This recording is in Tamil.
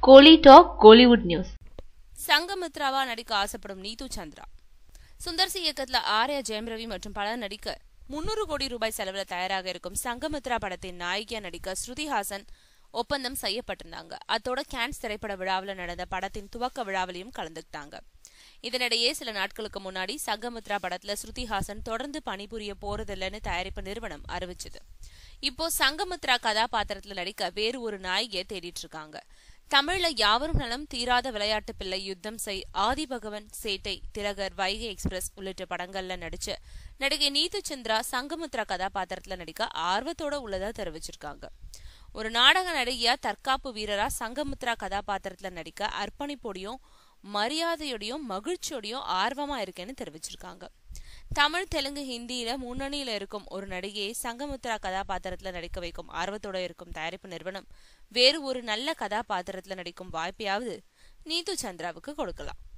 கோலி டாக் கோலிவுட் நியூஸ். சங்கமித்ராவா நடிக்க ஆசைப்படும் நீது சந்திரா. சுந்தர்சி இயக்கத்துல ஆர்யா, ஜெயம் ரவி மற்றும் பலர் நடிக்க 300 கோடி ரூபாய் செலவுல தயாராக இருக்கும் சங்கமித்ரா படத்தின் நாயகியா நடிக்க ஸ்ருதி ஹாசன் ஒப்பந்தம் செய்யப்பட்டிருந்தாங்க. அதோட கேன்ஸ் திரைப்பட விழாவில் நடந்த படத்தின் துவக்க விழாவிலையும் கலந்துக்கிட்டாங்க. இதனிடையே சில நாட்களுக்கு முன்னாடி சங்கமித்ரா படத்துல ஸ்ருதி ஹாசன் தொடர்ந்து பணிபுரிய போறதில்லைன்னு தயாரிப்பு நிறுவனம் அறிவிச்சது. இப்போ சங்கமித்ரா கதாபாத்திரத்துல நடிக்க வேறு ஒரு நாயகியை தேடிட்டு இருக்காங்க. தமிழ்ல யாவரும் நலம், தீராத விளையாட்டு பிள்ளை, யுத்தம் செய், ஆதிபகவன், சேட்டை, திலகர், வைகை எக்ஸ்பிரஸ் உள்ளிட்ட படங்கள்ல நடிச்ச நடிகை நீது சந்திரா சங்கமித்ரா கதாபாத்திரத்துல நடிக்க ஆர்வத்தோட உள்ளதா தெரிவிச்சிருக்காங்க. ஒரு நாடக நடிகையா, தற்காப்பு வீரரா சங்கமித்ரா கதாபாத்திரத்துல நடிக்க அர்ப்பணிப்போடையும் மரியாதையோடையும் மகிழ்ச்சியோடையும் ஆர்வமா இருக்கேன்னு தெரிவிச்சிருக்காங்க. தமிழ், தெலுங்கு, ஹிந்தியில முன்னணியில இருக்கும் ஒரு நடிகையை சங்கமித்ரா கதாபாத்திரத்துல நடிக்க வைக்கும் ஆர்வத்தோட இருக்கும் தயாரிப்பு நிறுவனம் வேறு ஒரு நல்ல கதாபாத்திரத்துல நடிக்கும் வாய்ப்பையாவது நீது சந்திராவுக்கு கொடுக்கலாம்.